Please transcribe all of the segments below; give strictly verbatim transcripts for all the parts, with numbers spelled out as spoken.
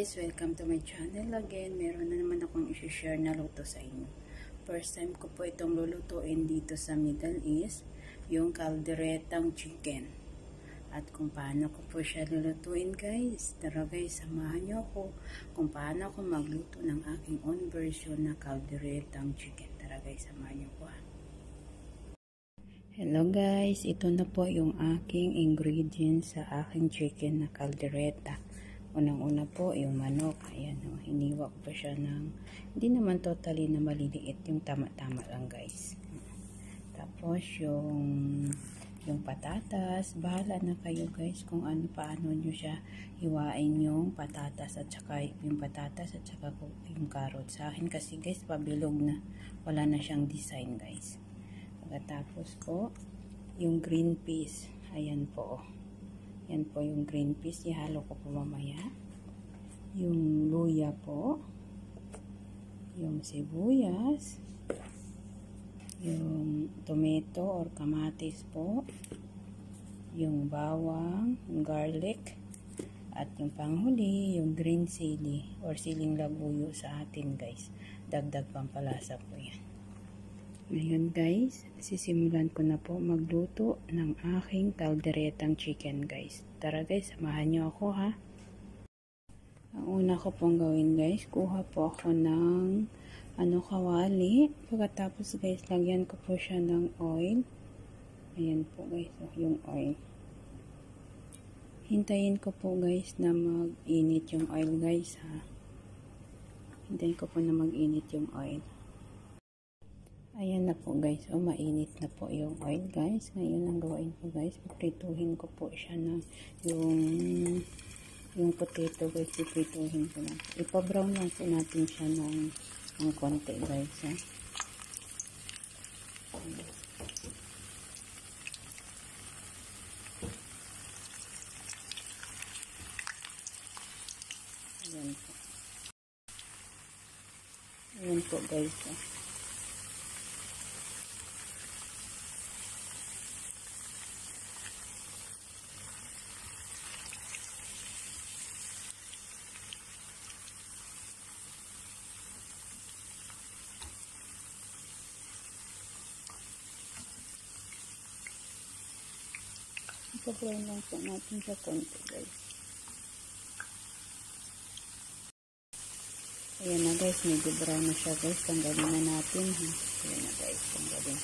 guys! Welcome to my channel again. Meron na naman akong i-share na luto sa inyo. First time ko po itong lulutuin dito sa Middle East, yung calderetang chicken. At kung paano ko po siya lulutuin guys, tara guys, samahan niyo ako kung paano ako magluto ng aking own version na calderetang chicken. Tara guys, samahan niyo po ha. Hello guys, ito na po yung aking ingredients sa aking chicken na caldereta. Unang-una po yung manok. Ayan o, hiniwa ko pa siya ng, hindi naman totally na maliliit, yung tama-tama lang guys. Tapos yung, yung patatas, bahala na kayo guys kung ano, paano nyo siya hiwain yung patatas at saka yung patatas at saka yung carrot. Sa akin kasi guys, pabilog na, wala na siyang design guys. Pagkatapos po, yung green peas. Ayan po. Yan po yung green peas. Ihalo ko po mamaya. Yung luya po. Yung sibuyas. Yung tomato or kamatis po. Yung bawang, yung garlic. At yung panghuli, yung green chili or siling labuyo sa atin guys. Dagdag pampalasa po yan. Ngayon guys, sisimulan ko na po magluto ng aking calderetang chicken guys. Tara guys, samahan nyo ako ha. Ang una ko pong gawin guys, kuha po ako ng ano kawali. Pagkatapos guys, lagyan ko po siya ng oil. Ayan po guys, oh, yung oil. Hintayin ko po guys na mag-init yung oil guys ha. Hintayin ko po na mag-init yung oil. Ayan na po guys, o oh, mainit na po yung oil guys. Ngayon ang gawain ko guys, piprituhin ko po siya ng yung yung potato guys, piprituhin ko lang. Ipa-brown lang po natin siya ng, ng konti guys ha. Ayan po. Ayan po guys ha. Ipa-brown lang po natin sa konti guys. Ayan na guys, medyo brown na siya guys. Tanggalin na natin ha. Ayan na guys, tanggalin.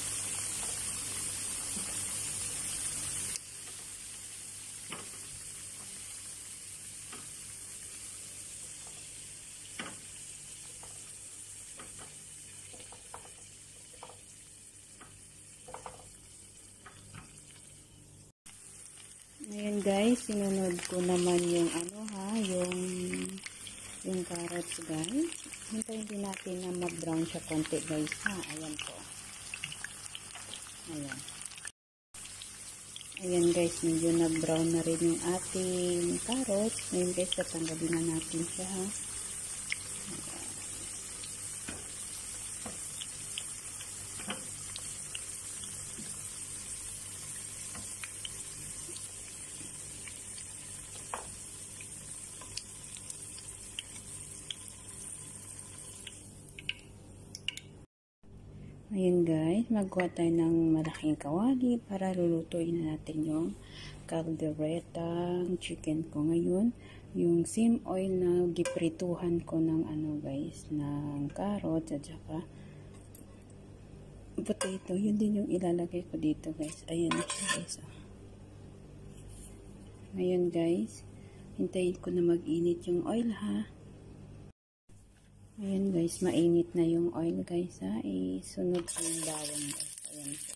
Ngayon guys, sinunod ko naman yung ano ha, yung yung carrots guys. Hintayin din natin na mag-brown siya konti guys ha. Ayan po. Ayan. Ayan guys, medyo nag-brown na rin yung ating carrots. Ngayon guys, tatanggalin na natin siya ha. Ayan. Ayan guys, magkuha tayo ng malaking kawali para lulutuin na natin yung calderetang chicken ko ngayon. Yung same oil na giprituhan ko ng ano guys, ng carrot at saka potato. Yun din yung ilalagay ko dito guys. Ayan siya guys. Ngayon guys, hintayin ko na mag-init yung oil ha. Ayan guys, mainit na yung oil guys ha. Isunod ko yung bawang guys. Ayan po.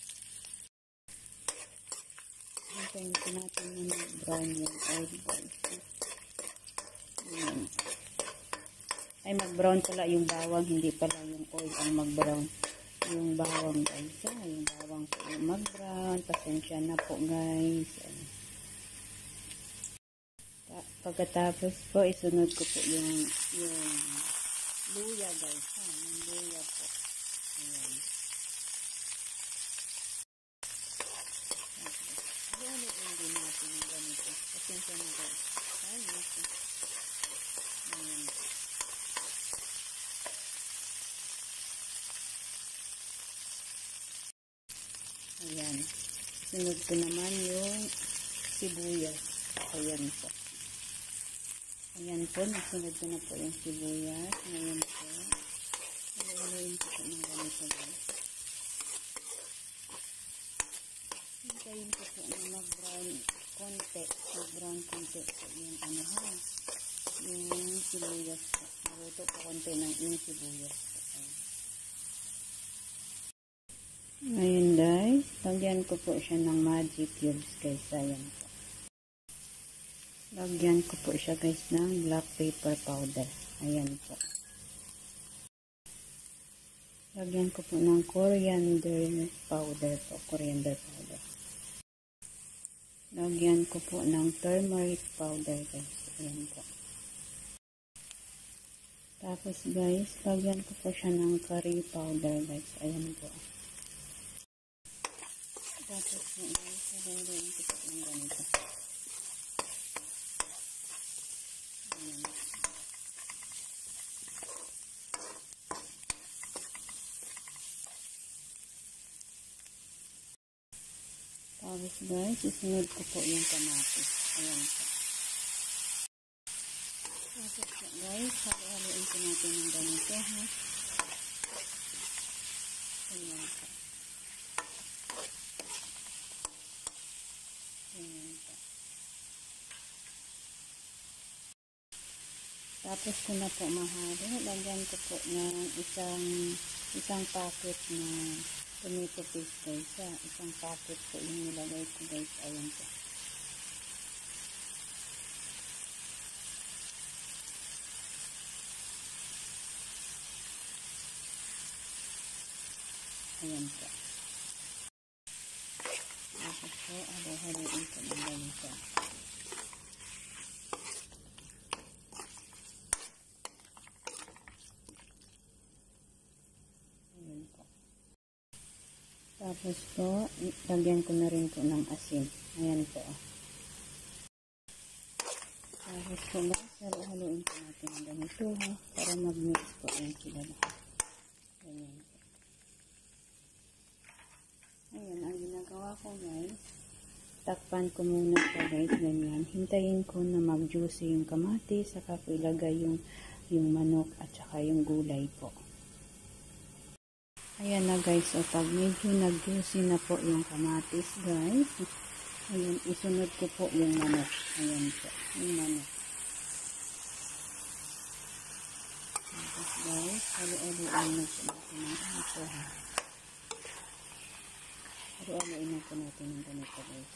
Hintayin ko natin na mag-brown yung oil guys. Ayan. Ay, mag-brown pala yung bawang, hindi pala yung oil ang mag-brown. Yung bawang guys ha. Yung bawang po yung mag-brown. Pasensya na po guys. Ayan. Pagkatapos po, isunod ko po yung yung luya guys ha, yung luya po. Ayan. Ayan, din natin yung ganito. Pasensya na guys. Ay, natin. Ayan. Sunod ko naman yung sibuyas. Ayan po. Ayan po, nasunod ko na po yung sibuyas. Ngayon po, haluin ko po ng ganito guys. Hintayin ko po na mag-brown konti. Mag-brown konti po yung ano ha. Yung sibuyas po. Maluto po konti ng yung sibuyas po. Ayan. Ngayon guys, lagyan ko po siya ng magic cubes guys. Ayan po. Lagyan ko po siya guys ng black pepper powder. Ayan po. Lagyan ko po ng coriander powder po. Coriander powder. Lagyan ko po ng turmeric powder guys. Ayan po. Tapos guys, lagyan ko po siya ng curry powder guys. Ayan po. Tapos po guys, haluin ko po ng ganito. Ayan. Tapos guys, isunod ko po yung kamatis. Ayan po. Tapos po guys, haluin ko natin ng ganito ha. Ayan po. Ayan po. Tapos ko na po mahalo, lagyan ko po ng isang isang packet na tomato paste guys. Ha? Isang packet po yung nilagay ko guys. Ayan po. Ayan po. Tapos po, halo-haloin ko ng ganito. Ayan po. Tapos po, lagyan ko na rin po ng asin. Ayan po. Tapos po, halo-haloin ko natin ng ganito ha, para mag-mix po ang sila lahat. Ganyan po. Ayan, ang ginagawa ko guys, takpan ko muna siya guys, ganyan. Hintayin ko na mag-juicy yung kamatis, saka ko ilagay yung, yung manok at saka yung gulay po. Ayan na guys, o pag medyo nag-juicy na po yung kamatis guys, ayan, isunod ko po yung manok. Ayan po, yung manok. Tapos guys, halo-haloin na po natin ng ganito ha. Halo-haloin na po natin ng ganito guys.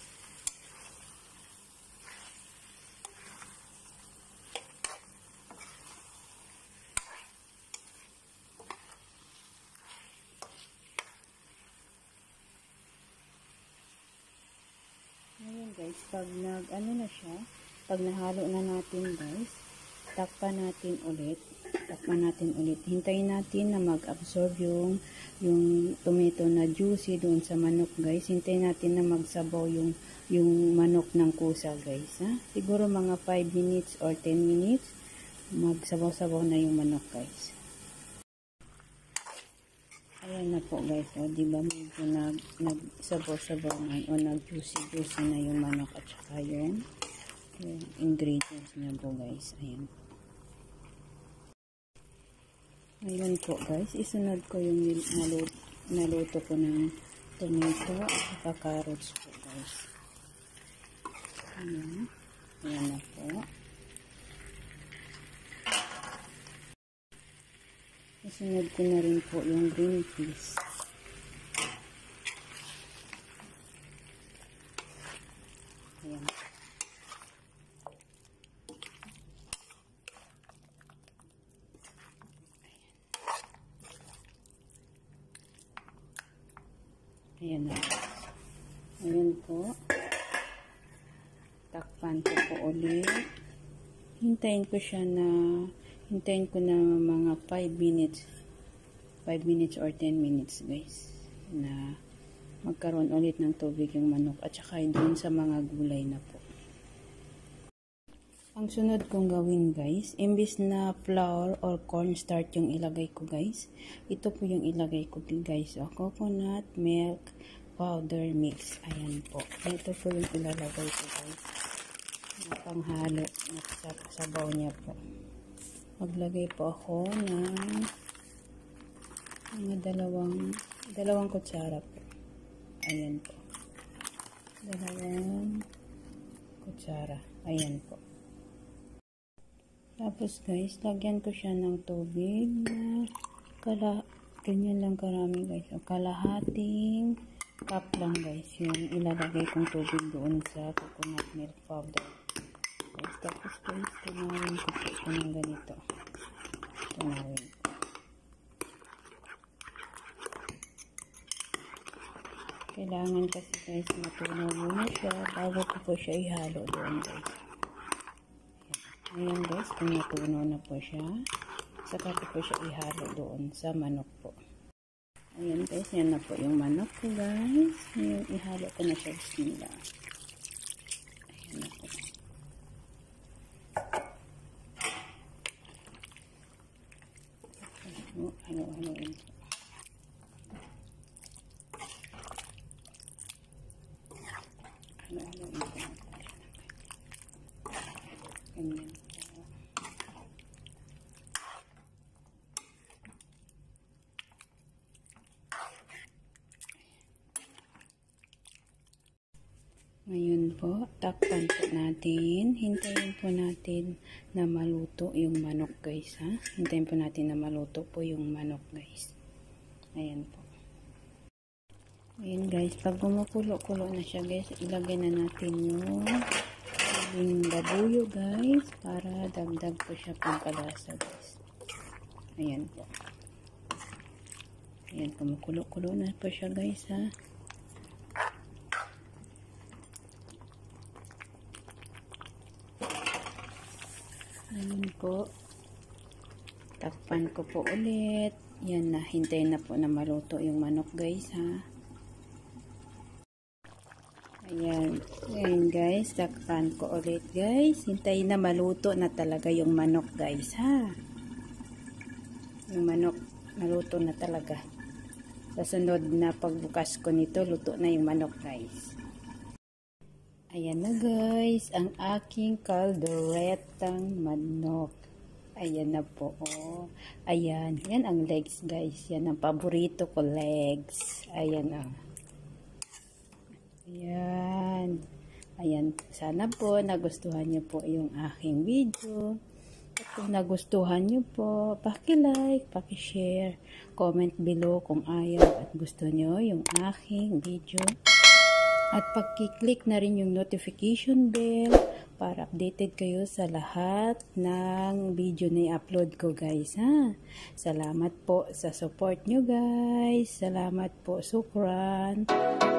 Ayan guys, pag nag ano na siya, pag nahalo na natin guys, takpan natin ulit. Takpan natin ulit. Hintayin natin na mag-absorb yung yung tomato na juicy doon sa manok guys. Hintayin natin na magsabaw yung yung manok ng kusa guys. Ha? Siguro mga five minutes or ten minutes magsabaw-sabaw na yung manok guys. Ayan na po guys. O diba medyo nag, nagsabaw-sabaw na o nag-juicy-juicy na yung manok at saka yung, yung ingredients niya po guys. Ayan. Ngayon po guys, isunod ko yung naluto, naluto ko ng tomato at saka carrots po guys. Ayan. Ayan na po. Isunod ko na rin po yung green peas. Ayan. Ayan na. Ayan po. Takpan ko po ulit. Hintayin ko siya na hintayin ko na mga five minutes. five minutes or ten minutes guys. Na magkaroon ulit ng tubig yung manok at saka doon sa mga gulay na po. Ang sunod kong gawin guys, imbis na flour or cornstarch yung ilagay ko guys, ito po yung ilagay ko guys. O, coconut milk, powder mix. Ayan po. Ito po yung ilalagay ko guys. Na panghalo sa sabaw niya po. Maglagay po ako ng mga dalawang dalawang kutsara po. Ayan po. Dalawang kutsara. Ayan po. Tapos guys, lagyan ko siya ng tubig na kala, ganyan lang karami guys. O kalahating cup lang guys. Yung ilalagay kong tubig doon sa coconut milk powder. Guys, tapos guys, tunawin ko po ito ng ganito. Tunawin ko. Kailangan kasi guys matunaw muna siya bago ko po siya ihalo doon guys. Ayan guys, kung natunaw na po siya, saka ko po siya ihalo doon sa manok po. Ayan guys, yan na po yung manok ko guys. Ngayon ihalo ko na siya nila. Ayan na po. Halo-haloin po. Halo-haloin po. Ganyan. Ngayon po, takpan po natin. Hintayin po natin na maluto yung manok guys ha. Hintayin po natin na maluto po yung manok guys. Ayan po. Ayan guys, pag gumukulo-kulo na siya guys, ilagay na natin yung yung babuyo guys para dagdag po siya pangkalasa guys. Ayan po. Ayan, kumukulo-kulo na po siya guys ha. Ayan po. Takpan ko po ulit. Yan na, hintayin na po na maluto yung manok guys ha. Ayan. Ayan guys, takpan ko ulit guys. Hintayin na maluto na talaga yung manok guys ha. Yung manok naluto na talaga. Sa sunod na pagbukas ko nito, luto na yung manok guys. Ayan na guys, ang aking calderetang manok. Ayan na po. Oh. Ayan, yan ang legs guys. Yan ang paborito ko, legs. Ayan ah. Ayan. Ayan, sana po nagustuhan niyo po yung aking video. At kung nagustuhan niyo po, paki-like, paki-share, comment below kung ayaw at gusto niyo yung aking video. At pag-click na rin yung notification bell para updated kayo sa lahat ng video na i-upload ko guys ha. Salamat po sa support nyo guys. Salamat po, sukran.